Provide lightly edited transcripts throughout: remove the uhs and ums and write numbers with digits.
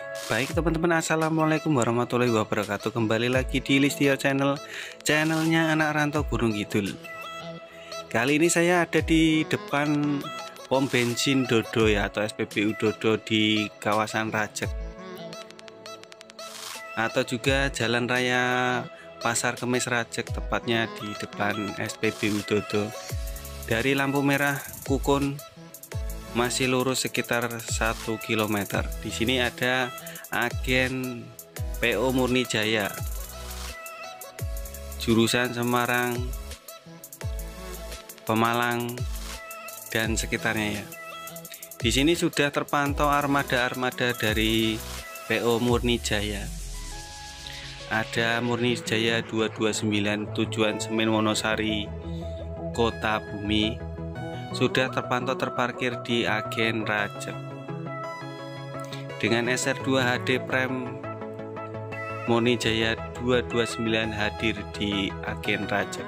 Baik teman-teman, assalamualaikum warahmatullahi wabarakatuh. Kembali lagi di Listio Channel, channelnya anak rantau Gunung Kidul. Kali ini saya ada di depan pom bensin Dodo ya, atau SPBU Dodo di kawasan Rajek, atau juga Jalan Raya Pasar Kemis Rajek, tepatnya di depan SPBU Dodo. Dari lampu merah Kukun masih lurus sekitar 1 km. Di sini ada agen PO Murni Jaya, jurusan Semarang, Pemalang dan sekitarnya ya. Di sini sudah terpantau armada-armada dari PO Murni Jaya. Ada Murni Jaya 229 tujuan Semen Wonosari Kota Bumi, sudah terpantau terparkir di agen Rajek. Dengan SR2 HD Prime, Murni Jaya 229 hadir di agen Rajek.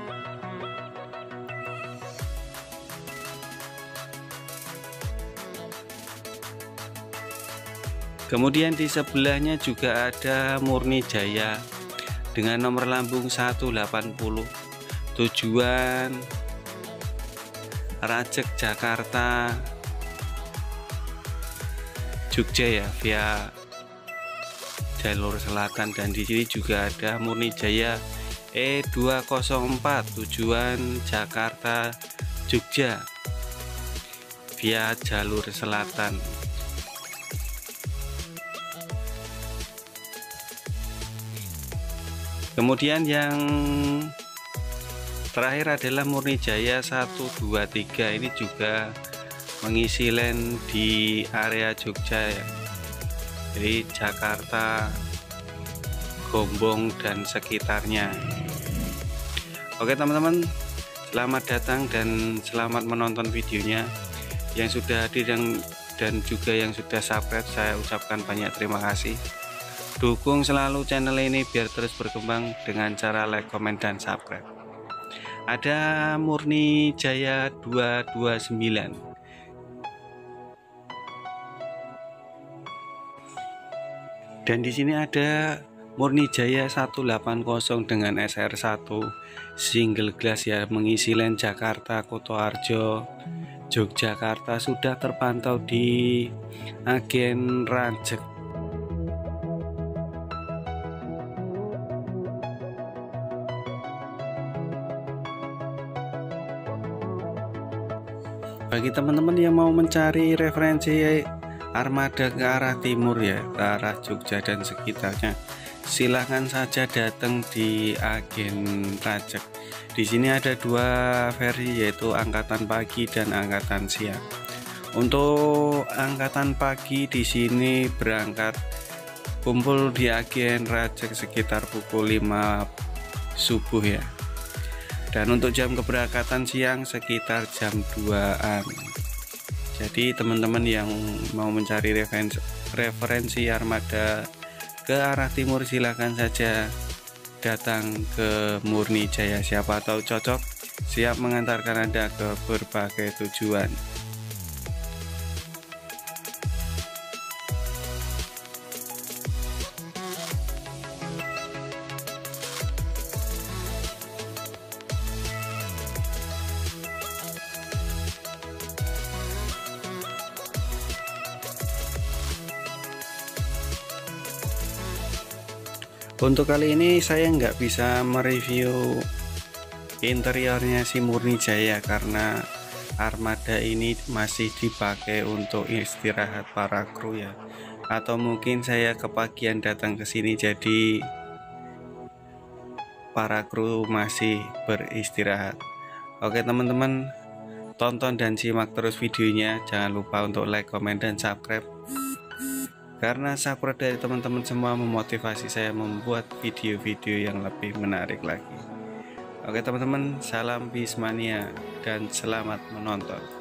Kemudian di sebelahnya juga ada Murni Jaya dengan nomor lambung 180 tujuan Rajek Jakarta Jogja ya, via jalur selatan. Dan di sini juga ada Murni Jaya E204 tujuan Jakarta Jogja via jalur selatan. Kemudian yang terakhir adalah Murni Jaya 123, ini juga mengisi lane di area Jogja ya, jadi Jakarta, Gombong dan sekitarnya. Oke teman-teman, selamat datang dan selamat menonton videonya. Yang sudah hadir dan juga yang sudah subscribe, saya ucapkan banyak terima kasih. Dukung selalu channel ini biar terus berkembang dengan cara like, komen, dan subscribe. Ada Murni Jaya 229. Dan di sini ada Murni Jaya 180 dengan SR1 single glass ya, mengisi lane Jakarta, Kutoarjo, Yogyakarta, sudah terpantau di agen Rajek. Bagi teman-teman yang mau mencari referensi armada ke arah timur ya, ke arah Jogja dan sekitarnya, silahkan saja datang di agen Rajek. Di sini ada dua versi, yaitu angkatan pagi dan angkatan siang. Untuk angkatan pagi di sini berangkat kumpul di agen Rajek sekitar pukul 5 subuh ya. Dan untuk jam keberangkatan siang sekitar jam 2-an. Jadi teman-teman yang mau mencari referensi armada ke arah timur, silahkan saja datang ke Murni Jaya. Siapa tahu cocok, siap mengantarkan Anda ke berbagai tujuan. Untuk kali ini saya nggak bisa mereview interiornya si Murni Jaya karena armada ini masih dipakai untuk istirahat para kru ya, atau mungkin saya kepagian datang ke sini jadi para kru masih beristirahat. Oke teman-teman, tonton dan simak terus videonya, jangan lupa untuk like, komen, dan subscribe, karena subscribe dari teman-teman semua memotivasi saya membuat video-video yang lebih menarik lagi. Oke teman-teman, salam Bismania dan selamat menonton.